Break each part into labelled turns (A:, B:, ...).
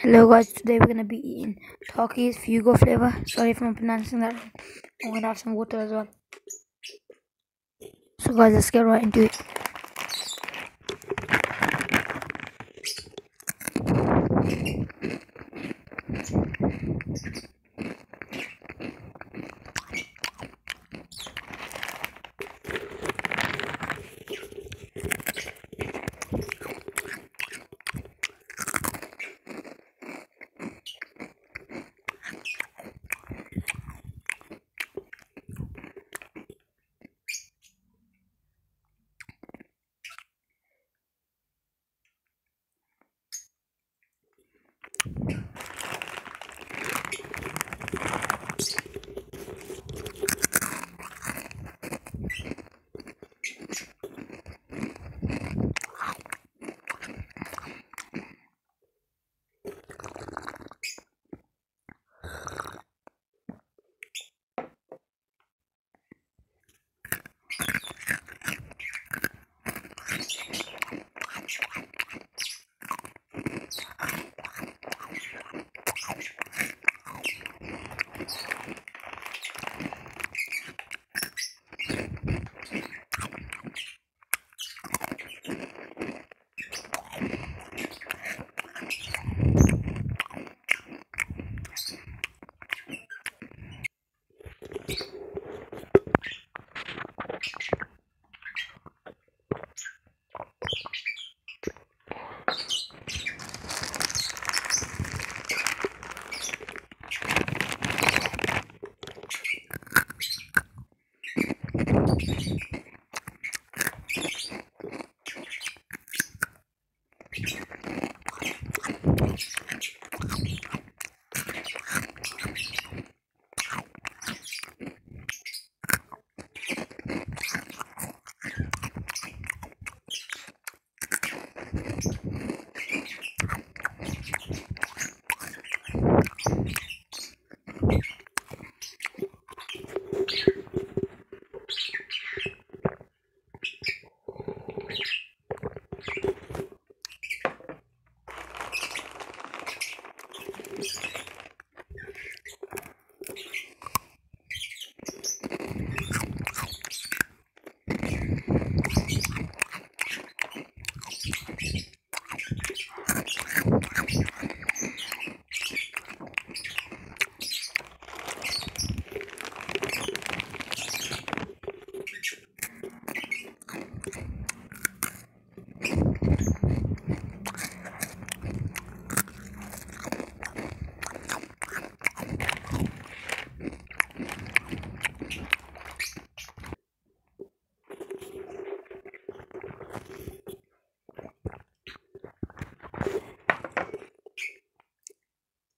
A: Hello guys, today we're gonna be eating takis fuego flavor. Sorry if I'm pronouncing that wrong. I'm gonna have some water as well. So guys, let's get right into it.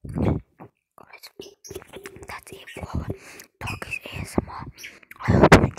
A: Guys, that's it for Takis ASMR. I hope you